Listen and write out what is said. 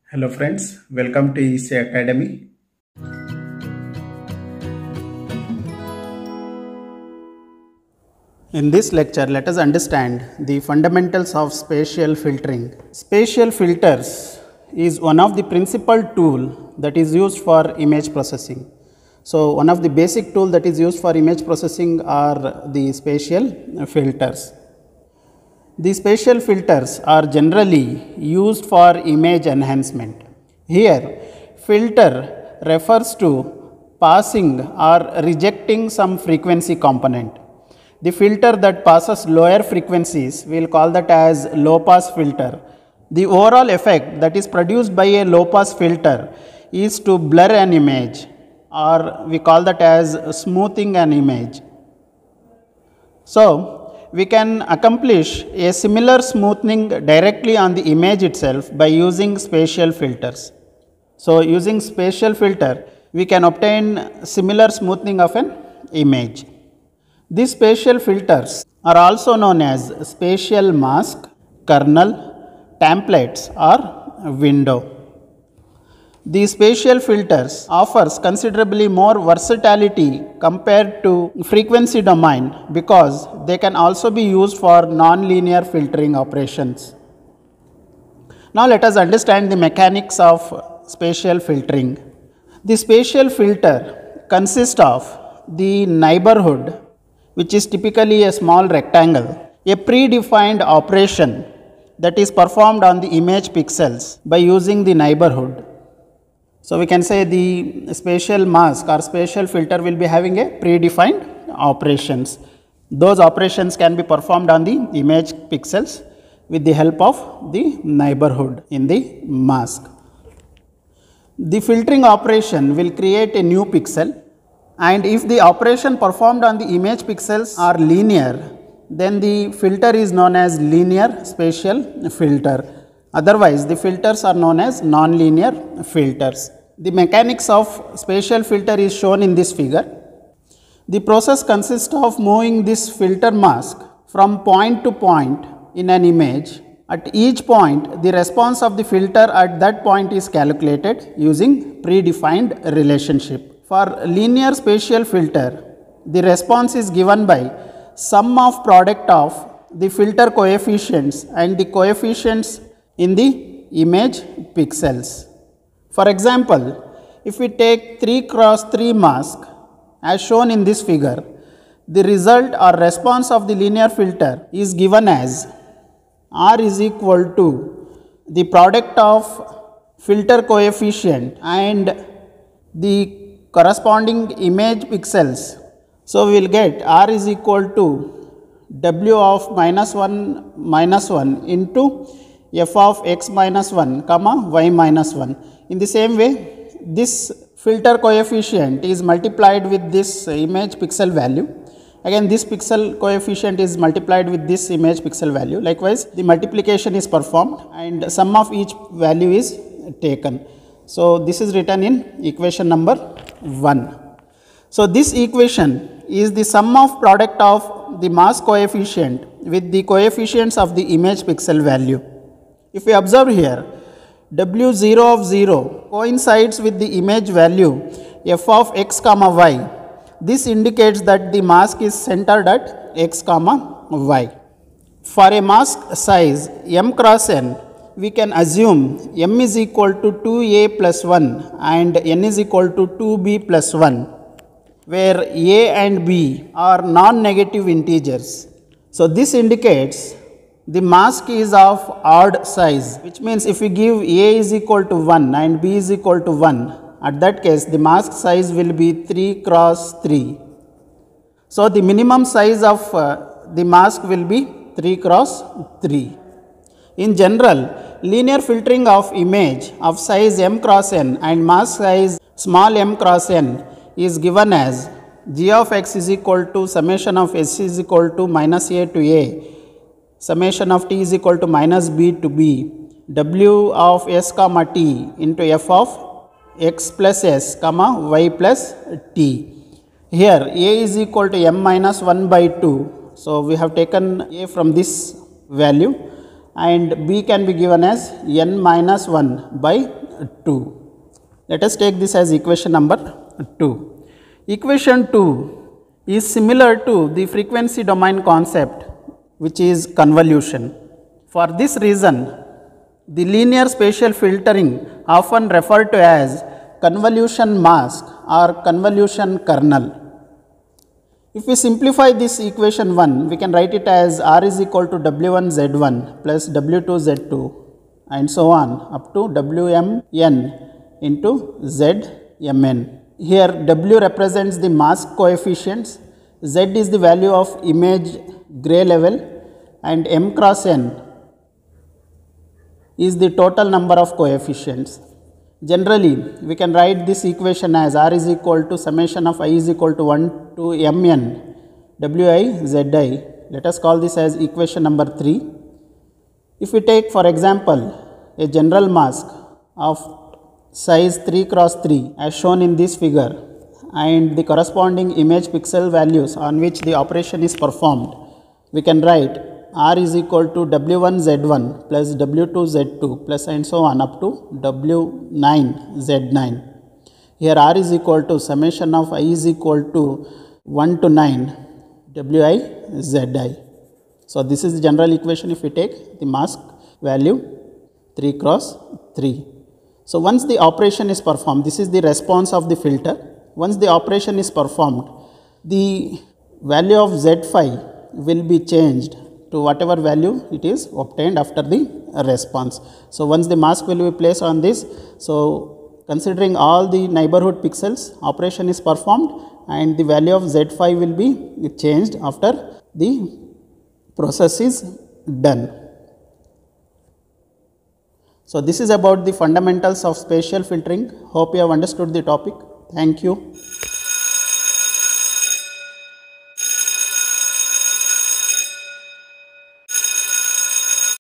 Hello friends, welcome to EC Academy. In this lecture, let us understand the fundamentals of spatial filtering. Spatial filters is one of the principal tool that is used for image processing. So, one of the basic tool that is used for image processing are the spatial filters. The spatial filters are generally used for image enhancement. Here, filter refers to passing or rejecting some frequency component. The filter that passes lower frequencies, we will call that as low pass filter. The overall effect that is produced by a low pass filter is to blur an image, or we call that as smoothing an image. So, we can accomplish a similar smoothing directly on the image itself by using spatial filters. So, using spatial filter, we can obtain similar smoothing of an image. These spatial filters are also known as spatial mask, kernel, templates or window. The spatial filters offers considerably more versatility compared to frequency domain because they can also be used for non-linear filtering operations. Now let us understand the mechanics of spatial filtering. The spatial filter consists of the neighborhood, which is typically a small rectangle, a predefined operation that is performed on the image pixels by using the neighborhood. So, we can say the spatial mask or spatial filter will be having a predefined operations. Those operations can be performed on the image pixels with the help of the neighborhood in the mask. The filtering operation will create a new pixel, and if the operation performed on the image pixels are linear, then the filter is known as linear spatial filter. Otherwise, the filters are known as non-linear filters. The mechanics of spatial filter is shown in this figure. The process consists of moving this filter mask from point to point in an image. At each point, the response of the filter at that point is calculated using predefined relationship. For linear spatial filter, the response is given by sum of product of the filter coefficients and the coefficients in the image pixels. For example, if we take 3 cross 3 mask as shown in this figure, the result or response of the linear filter is given as R is equal to the product of filter coefficient and the corresponding image pixels. So, we will get R is equal to W of minus 1 into f of x minus 1 comma y minus 1. In the same way, this filter coefficient is multiplied with this image pixel value. Again, this pixel coefficient is multiplied with this image pixel value. Likewise, the multiplication is performed and sum of each value is taken. So, this is written in equation number 1. So, this equation is the sum of product of the mask coefficient with the coefficients of the image pixel value. If we observe here, W0 of 0 coincides with the image value f of x comma y. This indicates that the mask is centered at x comma y. For a mask size m cross n, we can assume m is equal to 2a plus 1 and n is equal to 2b plus 1, where a and b are non-negative integers. So, this indicates the mask is of odd size, which means if we give a is equal to 1 and b is equal to 1, at that case the mask size will be 3 cross 3. So, the minimum size of the mask will be 3 cross 3. In general, linear filtering of image of size m cross n and mask size small m cross n is given as g of x is equal to summation of s is equal to minus a to a, summation of t is equal to minus b to b, w of s comma t into f of x plus s comma y plus t. Here a is equal to m minus 1 by 2. So, we have taken a from this value and B can be given as n minus 1 by 2. Let us take this as equation number 2. Equation 2 is similar to the frequency domain concept, which is convolution. For this reason, the linear spatial filtering, often referred to as convolution mask or convolution kernel. If we simplify this equation 1, we can write it as R is equal to W1 Z1 plus W2 Z2 and so on up to Wmn into Zmn. Here W represents the mask coefficients, Z is the value of image gray level, and m cross n is the total number of coefficients. Generally, we can write this equation as R is equal to summation of I is equal to 1 to Mn Wi Zi. Let us call this as equation number 3. If we take, for example, a general mask of size 3 cross 3 as shown in this figure, and the corresponding image pixel values on which the operation is performed, we can write R is equal to W1 Z1 plus W2 Z2 plus and so on up to W9 Z9. Here R is equal to summation of I is equal to 1 to 9 Wi Zi. So this is the general equation if we take the mask value 3 cross 3. So once the operation is performed, this is the response of the filter. Once the operation is performed, the value of Z5 will be changed to whatever value it is obtained after the response. So once the mask will be placed on this, so considering all the neighborhood pixels, operation is performed and the value of Z5 will be changed after the process is done. So this is about the fundamentals of spatial filtering. Hope you have understood the topic. Thank you.